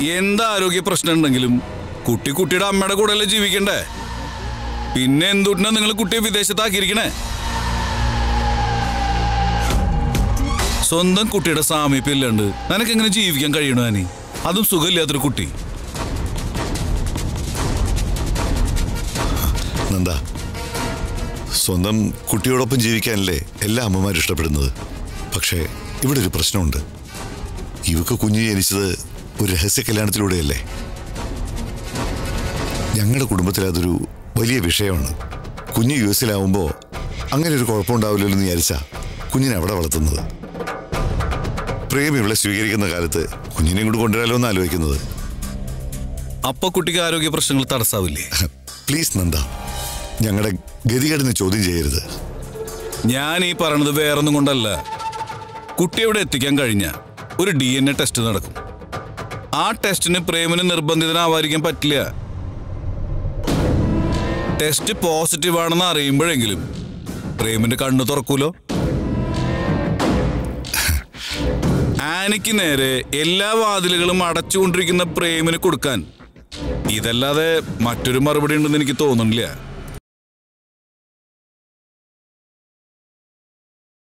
എന്താ ആരോഗ്യ പ്രശ്നം ഉണ്ടെങ്കിലും കുട്ടി കുട്ടിയുടെ അമ്മയുടെ കൂടെ അല്ലേ ജീവിക്കണ്ടേ? പിന്നെ എന്തുകൊണ്ടാ നിങ്ങൾ കുട്ടിയെ വിദേശത്താക്കിയിരിക്കണേ? സ്വന്തം കുട്ടിയുടെ സാമീപ്യം ഇല്ലാണ്ട് നിനക്കെങ്ങനെ ജീവിക്കാൻ കഴിയണോ അനി? അതും സുഖമില്ലാത്തൊരു കുട്ടി. നന്ദ, സ്വന്തം കുട്ടിയോടൊപ്പം ജീവിക്കാനല്ലേ എല്ലാ അമ്മമാരും ഇഷ്ടപ്പെടുന്നത്. പക്ഷേ ഇവിടെ ഒരു പ്രശ്നമുണ്ട്. ഇവക്ക് കുഞ്ഞ് ജനിച്ചത് ഒരു രഹസ്യ കല്യാണത്തിലൂടെയല്ലേ. ഞങ്ങളുടെ കുടുംബത്തിൽ അതൊരു വലിയ വിഷയമാണ്. കുഞ്ഞ് US-ലാവുമ്പോൾ അങ്ങനെ ഒരു കുഴപ്പമുണ്ടാവില്ലല്ലോ എന്ന് വിചാരിച്ചാ കുഞ്ഞിനെ അവിടെ വളർത്തുന്നത്. പ്രേം ഇവളെ സ്വീകരിക്കുന്ന കാലത്ത് കുഞ്ഞിനെ ഇങ്ങോട്ട് കൊണ്ടുവരാലോ എന്ന് ആലോചിക്കുന്നത്. അപ്പൊ കുട്ടിക്ക് ആരോഗ്യ പ്രശ്നങ്ങൾ തടസ്സാവില്ലേ? പ്ലീസ് നന്ദ, ഞങ്ങളുടെ ഗതികേടിന് ചോദ്യം ചെയ്യരുത്. ഞാൻ ഈ പറയണത് വേറൊന്നും കൊണ്ടല്ല. കുട്ടി അവിടെ എത്തിക്കാൻ കഴിഞ്ഞ ഒരു DNA ടെസ്റ്റ് നടക്കും. ആ ടെസ്റ്റിന് പ്രേമിന് നിർബന്ധിതനാവാതിരിക്കാൻ പറ്റില്ല. ടെസ്റ്റ് പോസിറ്റീവ് ആണെന്ന് അറിയുമ്പോഴെങ്കിലും പ്രേമിന്റെ കണ്ണു തുറക്കൂലോ. ആനിക്ക് നേരെ എല്ലാ വാതിലുകളും അടച്ചുകൊണ്ടിരിക്കുന്ന പ്രേമിന് കൊടുക്കാൻ ഇതല്ലാതെ മറ്റൊരു മറുപടി ഉണ്ടെന്ന് എനിക്ക് തോന്നുന്നില്ല.